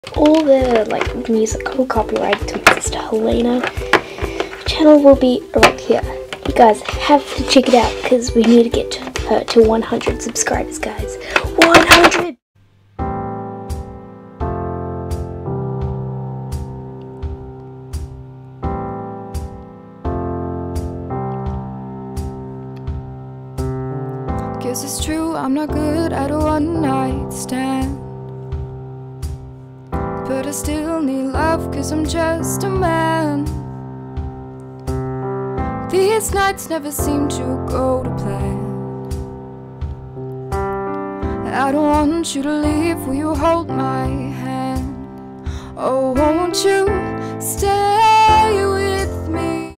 all the like musical copyright to my sister Helena. Her channel will be right here. You guys have to check it out because we need to get her to 100 subscribers, guys. 100! Guess it's true, I'm not good at a one-night stand, but I still need love cause I'm just a man. These nights never seem to go to plan. I don't want you to leave, will you hold my hand? Oh, won't you stay?